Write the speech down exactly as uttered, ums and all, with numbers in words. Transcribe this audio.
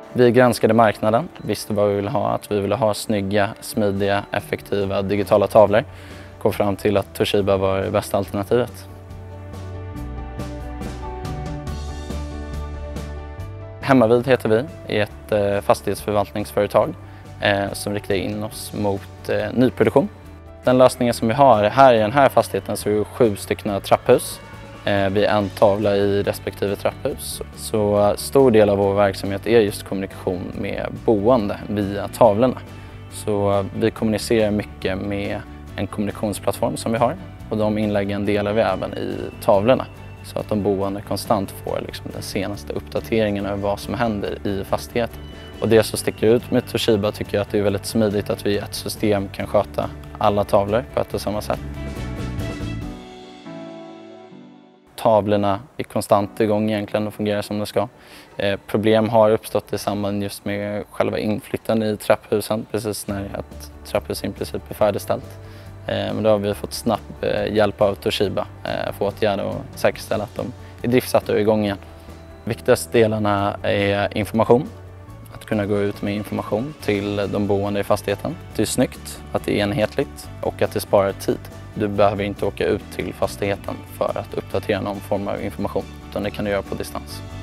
Vi granskade marknaden, visste vad vi ville ha, att vi ville ha snygga, smidiga, effektiva digitala tavlor. Kom fram till att Toshiba var det bästa alternativet. Hemmavid heter vi, är ett fastighetsförvaltningsföretag som riktar in oss mot nyproduktion. Den lösningen som vi har här i den här fastigheten så är det sju stycken trapphus. Vi är en tavla i respektive trapphus. Så stor del av vår verksamhet är just kommunikation med boende via tavlorna. Så vi kommunicerar mycket med en kommunikationsplattform som vi har. Och de inläggen delar vi även i tavlorna. Så att de boende konstant får liksom den senaste uppdateringen över vad som händer i fastigheten. Och det som sticker ut med Toshiba tycker jag att det är väldigt smidigt att vi i ett system kan sköta alla tavlor på ett och samma sätt. Tavlorna är konstant igång egentligen och fungerar som de ska. Eh, problem har uppstått i samband just med själva inflytten i trapphusen, precis när ett trapphus i princip är färdigställt. Eh, men då har vi fått snabb eh, hjälp av Toshiba eh, för att åtgärda och säkerställa att de är driftsatta och igång igen. Viktigaste delarna är information. Att kunna gå ut med information till de boende i fastigheten. Det är snyggt, att det är enhetligt och att det sparar tid. Du behöver inte åka ut till fastigheten för att uppdatera någon form av information, utan det kan du göra på distans.